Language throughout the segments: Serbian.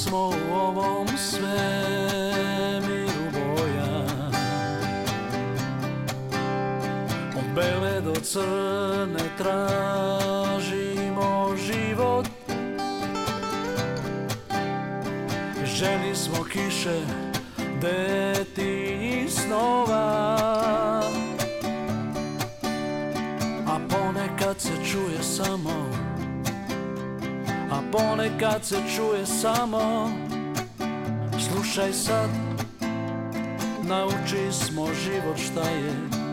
smo u ovom svemiru boja, od bele do crne tražimo život. Željni smo kiše, detinjih snova, a ponekad se čuje samo, a ponekad se čuje samo. Slušaj sad, nauči smo život šta je.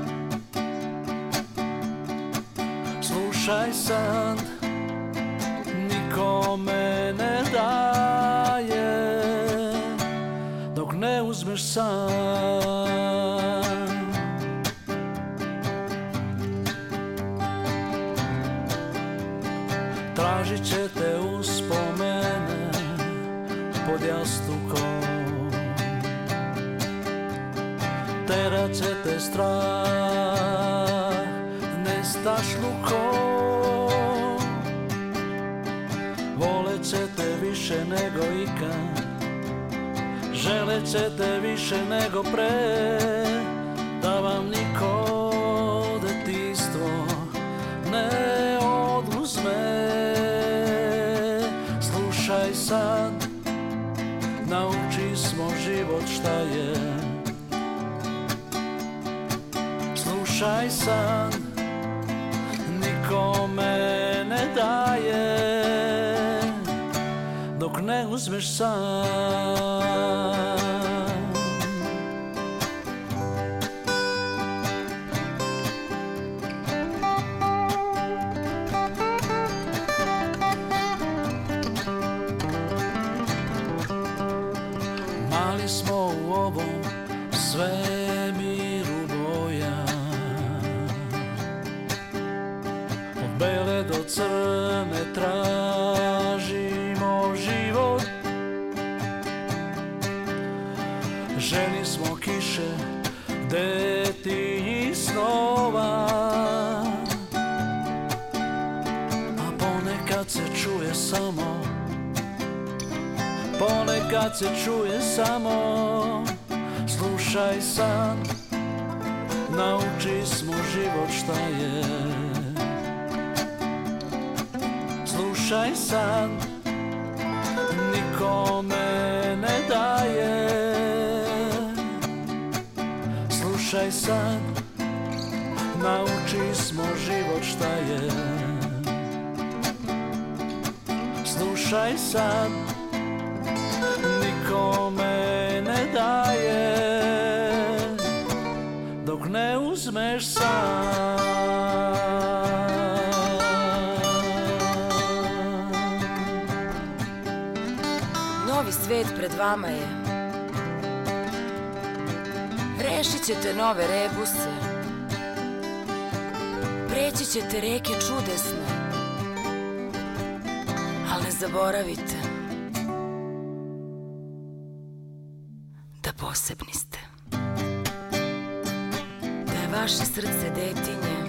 Slušaj sad, nikome ne daje dok ne uzmeš sam. Tražit će te uspomene pod jastukom, terat će te strah nestašlukom. Volet će te više nego ikad, želet će te više nego pre, da vam niko detinjstvo ne oduzme. Slušaj sad, nauči smo život šta je. Slušaj sad, nikome ne daje dok ne uzmeš sam. Mali smo u ovom svemiru boja, od bele do crne tražimo život. Željni smo kiše, detinjih snova, a ponekad se čuje samo, ponekad se čuje samo. Slušaj sad, nauči smo život šta je. Slušaj sad, nikome ne daje. Slušaj sad, nauči smo život šta je. Slušaj sad, nikome ne daje dok ne uzmeš sam. Novi svet pred vama je. Rešit ćete nove rebuse, preći ćete reke čudesne, ali ne zaboravite da posebni ste, da je vaše srce detinje